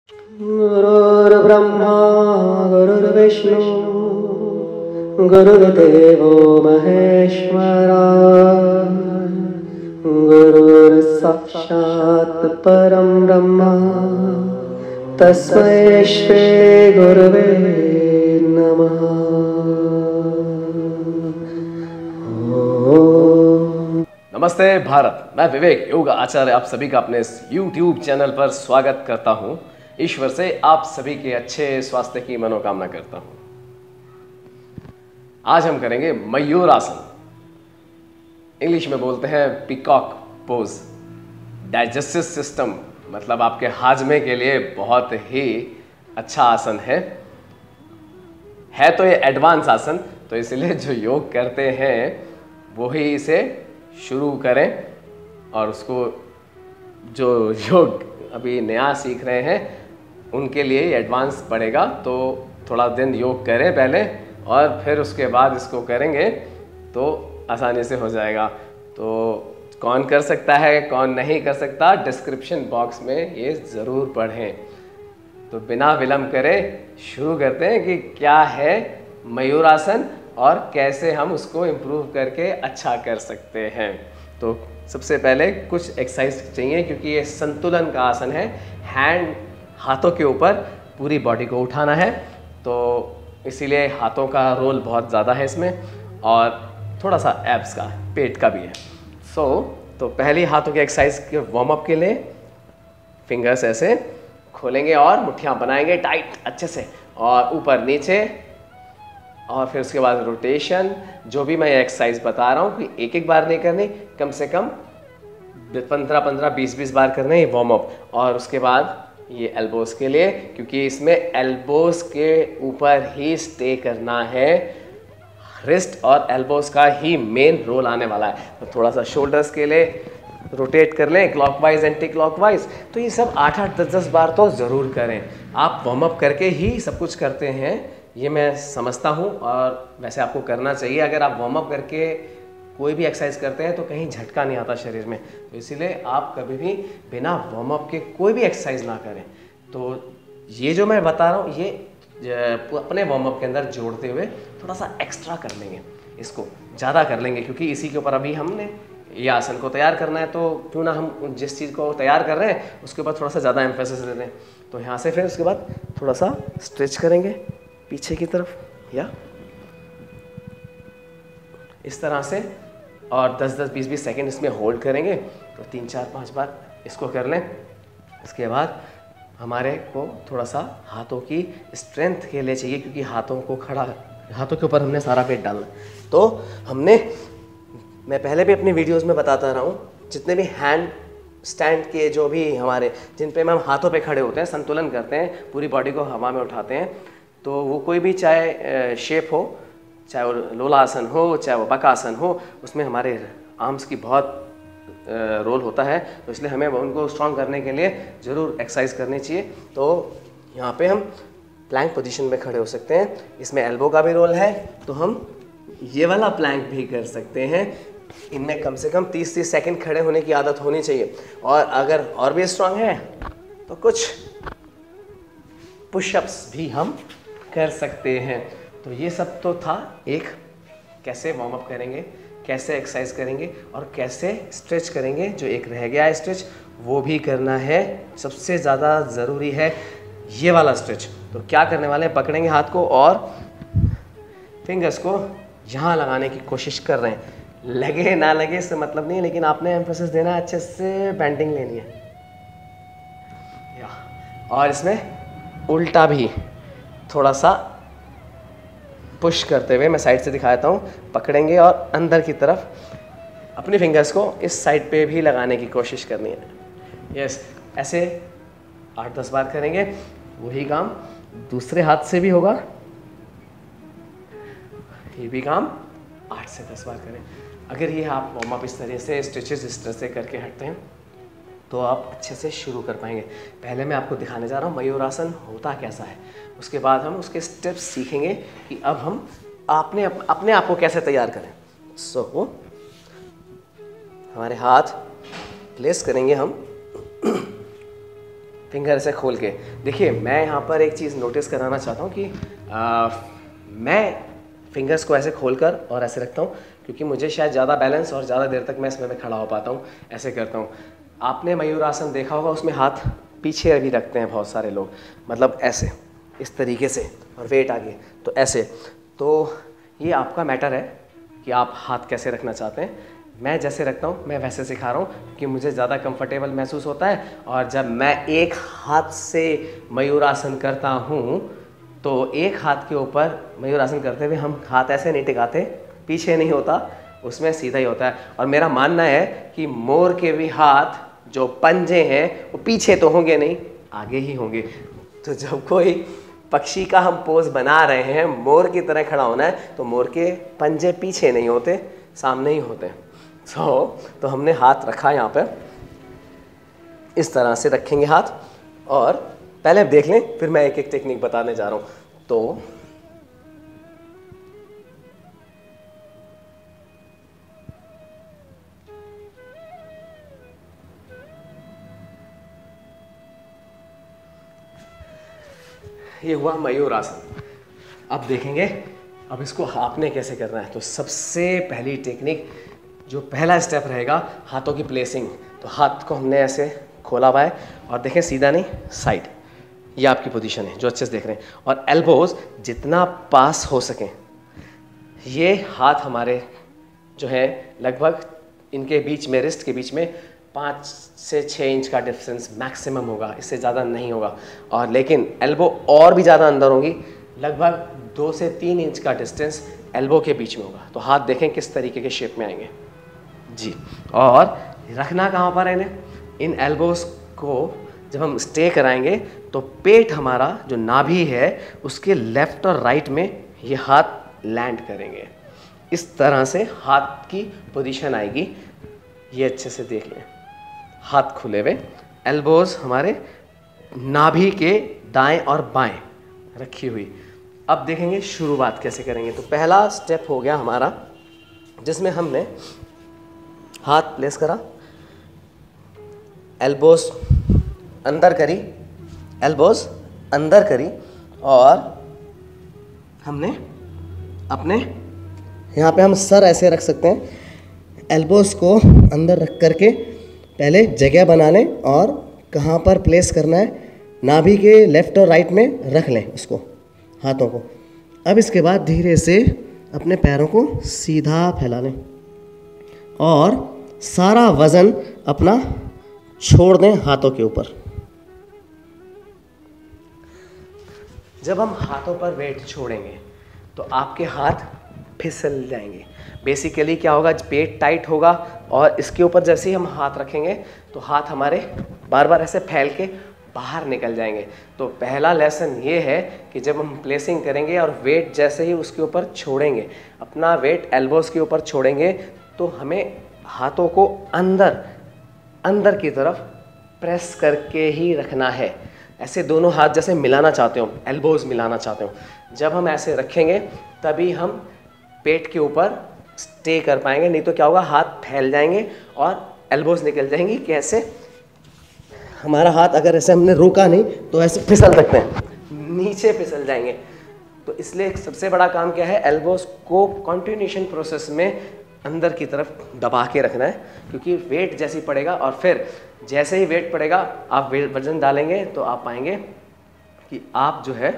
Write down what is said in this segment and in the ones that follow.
गुरुर्ब्रह्मा गुरुर्विष्णु गुरुर्देवो महेश्वरा गुरुर्साक्षात् परं ब्रह्म तस्मै श्री गुरवे नमः। नमस्ते भारत, मैं विवेक योग आचार्य आप सभी का अपने इस YouTube चैनल पर स्वागत करता हूं। ईश्वर से आप सभी के अच्छे स्वास्थ्य की मनोकामना करता हूं। आज हम करेंगे मयूर आसन, इंग्लिश में बोलते हैं पीकॉक पोज। डाइजेस्टिव सिस्टम मतलब आपके हाजमे के लिए बहुत ही अच्छा आसन है तो ये एडवांस आसन, तो इसलिए जो योग करते हैं वो ही इसे शुरू करें। और उसको जो योग अभी नया सीख रहे हैं उनके लिए एडवांस पड़ेगा, तो थोड़ा दिन योग करें पहले और फिर उसके बाद इसको करेंगे तो आसानी से हो जाएगा। तो कौन कर सकता है कौन नहीं कर सकता, डिस्क्रिप्शन बॉक्स में ये ज़रूर पढ़ें। तो बिना विलंब करे शुरू करते हैं कि क्या है मयूरासन और कैसे हम उसको इम्प्रूव करके अच्छा कर सकते हैं। तो सबसे पहले कुछ एक्सरसाइज चाहिए, क्योंकि ये संतुलन का आसन है। हाथों के ऊपर पूरी बॉडी को उठाना है, तो इसीलिए हाथों का रोल बहुत ज़्यादा है इसमें, और थोड़ा सा एब्स का, पेट का भी है। तो पहली हाथों के एक्सरसाइज के वार्म अप के लिए फिंगर्स ऐसे खोलेंगे और मुट्ठियाँ बनाएंगे टाइट अच्छे से, और ऊपर नीचे, और फिर उसके बाद रोटेशन। जो भी मैं एक्सरसाइज बता रहा हूँ कि एक एक बार नहीं करनी, कम से कम 15-15, 20-20 बार करना है वार्म अप। और उसके बाद ये एल्बोस के लिए, क्योंकि इसमें एल्बोस के ऊपर ही स्टे करना है, रिस्ट और एल्बोस का ही मेन रोल आने वाला है। तो थोड़ा सा शोल्डर्स के लिए रोटेट कर लें क्लॉकवाइज एंटी क्लॉकवाइज। तो ये सब 8-8, 10-10 बार तो ज़रूर करें। आप वार्म अप करके ही सब कुछ करते हैं, ये मैं समझता हूँ, और वैसे आपको करना चाहिए। अगर आप वार्म अप करके कोई भी एक्सरसाइज करते हैं तो कहीं झटका नहीं आता शरीर में, तो इसीलिए आप कभी भी बिना वार्म अप के कोई भी एक्सरसाइज ना करें। तो ये जो मैं बता रहा हूँ ये अपने वार्म अप के अंदर जोड़ते हुए थोड़ा सा एक्स्ट्रा कर लेंगे, इसको ज़्यादा कर लेंगे, क्योंकि इसी के ऊपर अभी हमने ये आसन को तैयार करना है। तो क्यों ना हम जिस चीज़ को तैयार कर रहे हैं उसके ऊपर थोड़ा सा ज़्यादा एम्फेसिस दे दें। तो यहाँ से फिर उसके बाद थोड़ा सा स्ट्रेच करेंगे पीछे की तरफ, या इस तरह से, और 10-10, 20-20 सेकेंड इसमें होल्ड करेंगे। तो 3-4-5 बार इसको कर लें। उसके बाद हमारे को थोड़ा सा हाथों की स्ट्रेंथ के लिए चाहिए, क्योंकि हाथों के ऊपर हमने सारा वेट डालना। तो मैं पहले भी अपनी वीडियोस में बताता रहा हूँ, जितने भी हैंड स्टैंड के जो भी हमारे, जिन पे हम हाथों पे खड़े होते हैं, संतुलन करते हैं, पूरी बॉडी को हवा में उठाते हैं, तो वो कोई भी चाहे शेप हो, चाहे वो लोलासन हो, चाहे वो बकासन हो, उसमें हमारे आर्म्स की बहुत रोल होता है। तो इसलिए हमें उनको स्ट्रॉन्ग करने के लिए ज़रूर एक्सरसाइज करनी चाहिए। तो यहाँ पे हम प्लैंक पोजीशन में खड़े हो सकते हैं, इसमें एल्बो का भी रोल है, तो हम ये वाला प्लैंक भी कर सकते हैं। इनमें कम से कम 30-30 सेकेंड खड़े होने की आदत होनी चाहिए। और अगर और भी स्ट्रॉन्ग है तो कुछ पुशअप्स भी हम कर सकते हैं। तो ये सब तो था एक, कैसे वार्म अप करेंगे, कैसे एक्सरसाइज करेंगे और कैसे स्ट्रेच करेंगे। जो एक रह गया है स्ट्रेच, वो भी करना है। सबसे ज़्यादा ज़रूरी है ये वाला स्ट्रेच। तो क्या करने वाले हैं, पकड़ेंगे हाथ को और फिंगर्स को यहाँ लगाने की कोशिश कर रहे हैं। लगे ना लगे इससे मतलब नहीं है, लेकिन आपने एम्फेसिस देना है, अच्छे से बेंडिंग लेनी है। और इसमें उल्टा भी थोड़ा सा पुश करते हुए, मैं साइड से दिखाता हूँ, पकड़ेंगे और अंदर की तरफ अपनी फिंगर्स को इस साइड पे भी लगाने की कोशिश करनी है। यस, ऐसे 8-10 बार करेंगे। वही काम दूसरे हाथ से भी होगा, ये भी काम 8 से 10 बार करें। अगर ये आप वार्म अप इस तरह से, स्ट्रेचेस इस तरह से करके हटते हैं तो आप अच्छे से शुरू कर पाएंगे। पहले मैं आपको दिखाने जा रहा हूँ मयूरासन होता कैसा है, उसके बाद हम उसके स्टेप्स सीखेंगे कि अब हम अपने आप को कैसे तैयार करें। हमारे हाथ प्लेस करेंगे हम फिंगर ऐसे खोल के। देखिए मैं यहाँ पर एक चीज़ नोटिस कराना चाहता हूँ कि मैं फिंगर्स को ऐसे खोलकर और ऐसे रखता हूँ क्योंकि मुझे शायद ज़्यादा बैलेंस और ज़्यादा देर तक मैं इसमें मैं खड़ा हो पाता हूँ, ऐसे करता हूँ। आपने मयूरासन देखा होगा, उसमें हाथ पीछे भी रखते हैं बहुत सारे लोग, मतलब ऐसे इस तरीके से, और वेट आगे तो ऐसे। तो ये आपका मैटर है कि आप हाथ कैसे रखना चाहते हैं। मैं जैसे रखता हूँ मैं वैसे सिखा रहा हूँ कि मुझे ज़्यादा कंफर्टेबल महसूस होता है। और जब मैं एक हाथ से मयूरासन करता हूँ तो एक हाथ के ऊपर मयूरासन करते हुए हम हाथ ऐसे नहीं टिकाते, पीछे नहीं होता, उसमें सीधा ही होता है। और मेरा मानना है कि मोर के भी हाथ जो पंजे हैं वो पीछे तो होंगे नहीं, आगे ही होंगे। तो जब कोई पक्षी का हम पोज बना रहे हैं, मोर की तरह खड़ा होना है, तो मोर के पंजे पीछे नहीं होते, सामने ही होते हैं। तो हमने हाथ रखा यहाँ पे, इस तरह से रखेंगे हाथ। और पहले आप देख लें, फिर मैं एक एक टेक्निक बताने जा रहा हूँ। तो ये हुआ मयूरासन। अब देखेंगे अब इसको आपने कैसे करना है। तो सबसे पहली टेक्निक, जो पहला स्टेप रहेगा, हाथों की प्लेसिंग। तो हाथ को हमने ऐसे खोला हुआ है और देखें सीधा नहीं, साइड, ये आपकी पोजीशन है जो अच्छे से देख रहे हैं। और एल्बोज जितना पास हो सकें, ये हाथ हमारे जो है लगभग इनके बीच में, रिस्ट के बीच में 5 से 6 इंच का डिफरेंस मैक्सिमम होगा, इससे ज़्यादा नहीं होगा। और लेकिन एल्बो और भी ज़्यादा अंदर होंगी, लगभग 2 से 3 इंच का डिस्टेंस एल्बो के बीच में होगा। तो हाथ देखें किस तरीके के शेप में आएंगे जी। और रखना कहाँ पर है इन्हें, इन एल्बोज को जब हम स्टे कराएंगे तो पेट हमारा जो नाभि है उसके लेफ्ट और राइट में ये हाथ लैंड करेंगे। इस तरह से हाथ की पोजीशन आएगी, ये अच्छे से देख लें। हाथ खुले हुए, एल्बोज हमारे नाभि के दाएं और बाएं रखी हुई। अब देखेंगे शुरुआत कैसे करेंगे। तो पहला स्टेप हो गया हमारा, जिसमें हमने हाथ प्लेस करा, एल्बोज अंदर करी, एल्बोज अंदर करी, और हमने अपने यहाँ पे हम सर ऐसे रख सकते हैं, एल्बोज को अंदर रख करके पहले जगह बना लें और कहाँ पर प्लेस करना है, नाभि के लेफ़्ट और राइट में रख लें उसको, हाथों को। अब इसके बाद धीरे से अपने पैरों को सीधा फैला लें और सारा वज़न अपना छोड़ दें हाथों के ऊपर। जब हम हाथों पर वेट छोड़ेंगे तो आपके हाथ फिसल जाएंगे। बेसिकली क्या होगा, पेट टाइट होगा और इसके ऊपर जैसे ही हम हाथ रखेंगे तो हाथ हमारे बार बार ऐसे फैल के बाहर निकल जाएंगे। तो पहला लेसन ये है कि जब हम प्लेसिंग करेंगे और वेट जैसे ही उसके ऊपर छोड़ेंगे, अपना वेट एल्बोज के ऊपर छोड़ेंगे, तो हमें हाथों को अंदर अंदर की तरफ प्रेस करके ही रखना है। ऐसे दोनों हाथ जैसे मिलाना चाहते हो, एल्बोज मिलाना चाहते हो, जब हम ऐसे रखेंगे तभी हम पेट के ऊपर स्टे कर पाएंगे। नहीं तो क्या होगा, हाथ फैल जाएंगे और एल्बोज निकल जाएंगी। कैसे, हमारा हाथ अगर ऐसे हमने रोका नहीं तो ऐसे फिसल सकते हैं, नीचे फिसल जाएंगे। तो इसलिए सबसे बड़ा काम क्या है, एल्बोज को कंटिन्यूएशन प्रोसेस में अंदर की तरफ दबा के रखना है, क्योंकि वेट जैसे ही पड़ेगा और फिर जैसे ही वेट पड़ेगा आप वजन डालेंगे तो आप पाएंगे कि आप जो है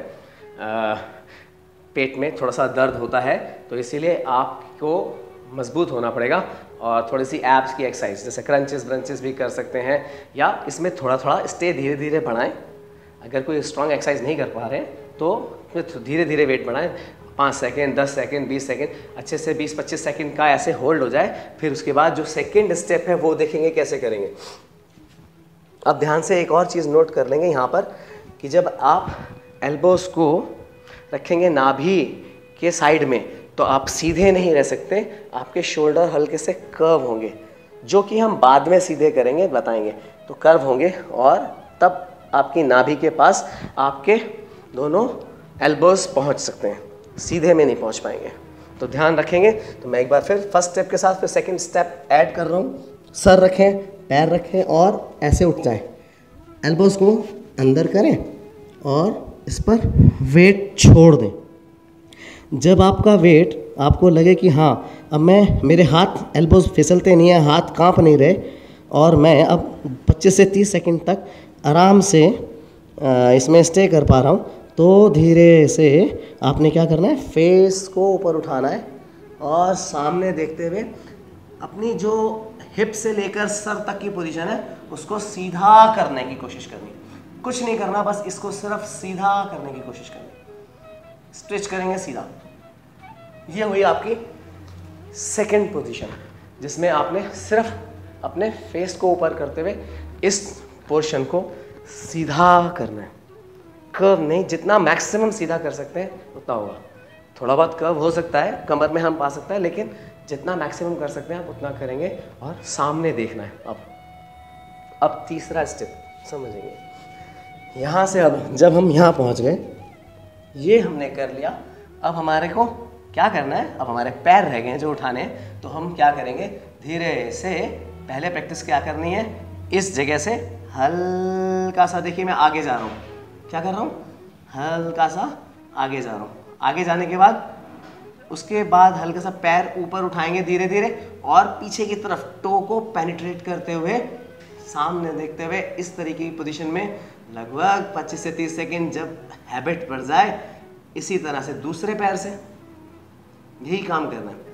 पेट में थोड़ा सा दर्द होता है। तो इसीलिए आपको मजबूत होना पड़ेगा और थोड़ी सी एब्स की एक्सरसाइज जैसे क्रंचेस ब्रंचेस भी कर सकते हैं, या इसमें थोड़ा थोड़ा स्टे धीरे धीरे बढ़ाएं। अगर कोई स्ट्रॉन्ग एक्सरसाइज नहीं कर पा रहे तो धीरे धीरे वेट बढ़ाएं, 5 सेकेंड 10 सेकेंड 20 सेकेंड अच्छे से 20-25 सेकेंड का ऐसे होल्ड हो जाए। फिर उसके बाद जो सेकेंड स्टेप है वो देखेंगे कैसे करेंगे। अब ध्यान से एक और चीज़ नोट कर लेंगे यहाँ पर कि जब आप एल्बोज को रखेंगे नाभि के साइड में तो आप सीधे नहीं रह सकते, आपके शोल्डर हल्के से कर्व होंगे, जो कि हम बाद में सीधे करेंगे, बताएंगे। तो कर्व होंगे और तब आपकी नाभि के पास आपके दोनों एल्बोज पहुंच सकते हैं, सीधे में नहीं पहुंच पाएंगे। तो ध्यान रखेंगे। तो मैं एक बार फिर फर्स्ट स्टेप के साथ फिर सेकंड स्टेप ऐड कर रहा हूँ। सर रखें, पैर रखें और ऐसे उठ जाएं, एल्बोज को अंदर करें और इस पर वेट छोड़ दें। जब आपका वेट आपको लगे कि हाँ अब मेरे हाथ एल्बोज फिसलते नहीं हैं, हाथ कांप नहीं रहे और मैं अब 25 से 30 सेकंड तक आराम से इसमें स्टे कर पा रहा हूँ, तो धीरे से आपने क्या करना है, फेस को ऊपर उठाना है और सामने देखते हुए अपनी जो हिप से लेकर सर तक की पोजीशन है उसको सीधा करने की कोशिश करनी। कुछ नहीं करना, बस इसको सिर्फ सीधा करने की कोशिश करनी। स्ट्रेच करेंगे सीधा। ये हुई आपकी सेकंड पोजीशन, जिसमें आपने सिर्फ अपने फेस को ऊपर करते हुए इस पोर्शन को सीधा करना है। कर्व नहीं, जितना मैक्सिमम सीधा कर सकते हैं उतना होगा। थोड़ा बहुत कर्व हो सकता है, कमर में हम पा सकते हैं, लेकिन जितना मैक्सिमम कर सकते हैं आप उतना करेंगे और सामने देखना है। अब तीसरा स्टेप समझेंगे। यहाँ से अब जब हम यहाँ पहुँच गए, ये हमने कर लिया। अब हमारे को क्या करना है, अब हमारे पैर रह गए हैं जो उठाने हैं, तो हम क्या करेंगे, धीरे से पहले प्रैक्टिस क्या करनी है, इस जगह से हल्का सा, देखिए मैं आगे जा रहा हूँ, क्या कर रहा हूँ, हल्का सा आगे जा रहा हूँ। आगे जाने के बाद उसके बाद हल्का सा पैर ऊपर उठाएंगे धीरे धीरे और पीछे की तरफ टो को पेनिट्रेट करते हुए सामने देखते हुए इस तरीके की पोजीशन में लगभग 25 से 30 सेकंड। जब हैबिट बढ़ जाए, इसी तरह से दूसरे पैर से यही काम करना है।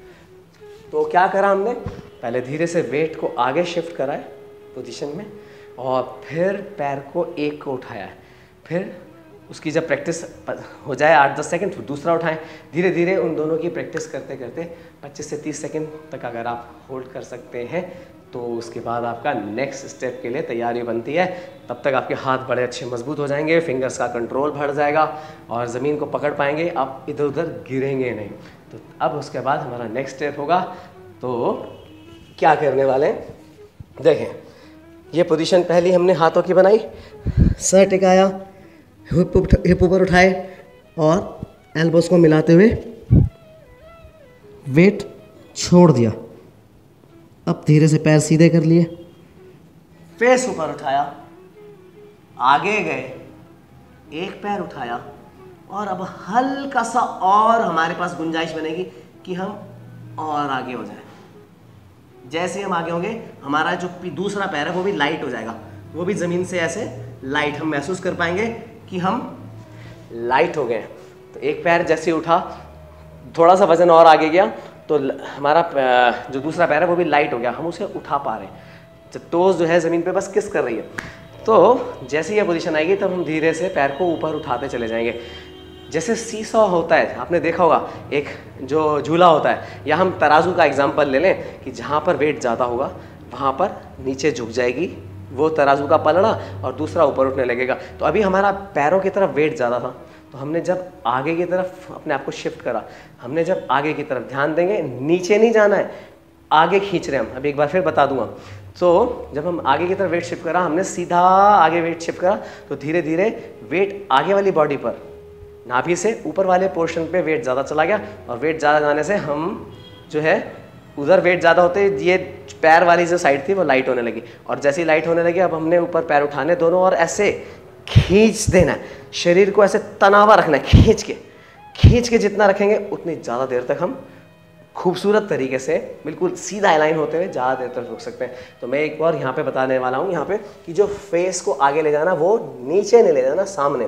तो क्या करा हमने, पहले धीरे से वेट को आगे शिफ्ट करा है पोजीशन में और फिर पैर को एक को उठाया है। फिर उसकी जब प्रैक्टिस हो जाए 8-10 सेकंड, फिर दूसरा उठाएं। धीरे धीरे उन दोनों की प्रैक्टिस करते करते 25 से 30 सेकंड तक अगर आप होल्ड कर सकते हैं तो उसके बाद आपका नेक्स्ट स्टेप के लिए तैयारी बनती है। तब तक आपके हाथ बड़े अच्छे मजबूत हो जाएंगे, फिंगर्स का कंट्रोल बढ़ जाएगा और ज़मीन को पकड़ पाएंगे, आप इधर उधर गिरेंगे नहीं। तो अब उसके बाद हमारा नेक्स्ट स्टेप होगा। तो क्या करने वाले हैं, देखें, ये पोजीशन पहली हमने हाथों की बनाई, सर टिकाया, हिप ऊपर उठाए और एल्बोस को मिलाते हुए वेट छोड़ दिया। अब धीरे से पैर सीधे कर लिए, फेस ऊपर उठाया, आगे गए, एक पैर उठाया और अब हल्का सा और हमारे पास गुंजाइश बनेगी कि हम और आगे हो जाए। जैसे हम आगे होंगे, हमारा जो दूसरा पैर है वो भी लाइट हो जाएगा, वो भी ज़मीन से ऐसे लाइट, हम महसूस कर पाएंगे कि हम लाइट हो गए। तो एक पैर जैसे उठा, थोड़ा सा वजन और आगे गया तो हमारा जो दूसरा पैर है वो भी लाइट हो गया, हम उसे उठा पा रहे हैं। जब टोज जो है ज़मीन पे बस किस कर रही है। तो जैसे ये पोजीशन आएगी तब हम धीरे से पैर को ऊपर उठाते चले जाएंगे। जैसे सीसॉ होता है, आपने देखा होगा, एक जो झूला होता है, या हम तराजू का एग्जाम्पल ले लें कि जहाँ पर वेट ज़्यादा होगा वहाँ पर नीचे झुक जाएगी वो तराजू का पलड़ा और दूसरा ऊपर उठने लगेगा। तो अभी हमारा पैरों की तरफ वेट ज़्यादा था, तो हमने जब आगे की तरफ अपने आप को शिफ्ट करा, हमने जब आगे की तरफ ध्यान देंगे, नीचे नहीं जाना है, आगे खींच रहे हैं हम। अभी एक बार फिर बता दूंगा। तो जब हम आगे की तरफ वेट शिफ्ट करा, हमने सीधा आगे वेट शिफ्ट करा, तो धीरे धीरे वेट आगे वाली बॉडी पर, नाभि से ऊपर वाले पोर्शन पे वेट ज़्यादा चला गया और वेट ज़्यादा जाने से हम जो है उधर वेट ज़्यादा होते ये पैर वाली जो साइड थी वो लाइट होने लगी। और जैसे ही लाइट होने लगी, अब हमने ऊपर पैर उठाने दोनों और ऐसे खींच देना है, शरीर को ऐसे तनावा रखना है, खींच के जितना रखेंगे उतनी ज़्यादा देर तक हम खूबसूरत तरीके से बिल्कुल सीधा अलाइन होते हुए ज़्यादा देर तक रुक सकते हैं। तो मैं एक बार यहाँ पे बताने वाला हूँ यहाँ पे कि जो फेस को आगे ले जाना वो नीचे नहीं ले जाना, सामने।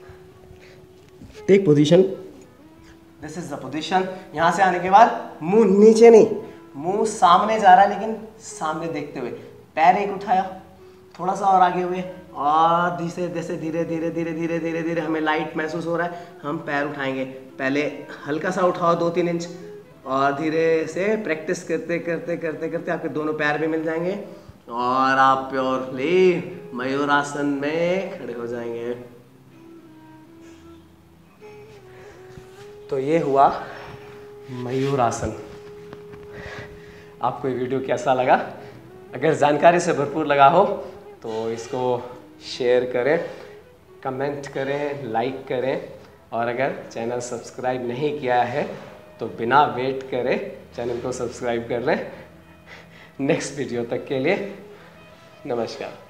Take position, this is the position. यहाँ से आने के बाद मुंह नीचे नहीं, मुंह सामने जा रहा है, लेकिन सामने देखते हुए। पैर एक उठाया, थोड़ा सा और आगे हुए और जैसे धीरे धीरे धीरे धीरे धीरे धीरे हमें लाइट महसूस हो रहा है, हम पैर उठाएंगे। पहले हल्का सा उठाओ 2-3 इंच और धीरे से प्रैक्टिस करते करते करते करते आपके दोनों पैर भी मिल जाएंगे और आप प्योरली मयूरासन में खड़े हो जाएंगे। तो ये हुआ मयूरासन। आपको ये वीडियो कैसा लगा? अगर जानकारी से भरपूर लगा हो तो इसको शेयर करें, कमेंट करें, लाइक करें और अगर चैनल सब्सक्राइब नहीं किया है तो बिना वेट करे चैनल को सब्सक्राइब कर लें। नेक्स्ट वीडियो तक के लिए नमस्कार।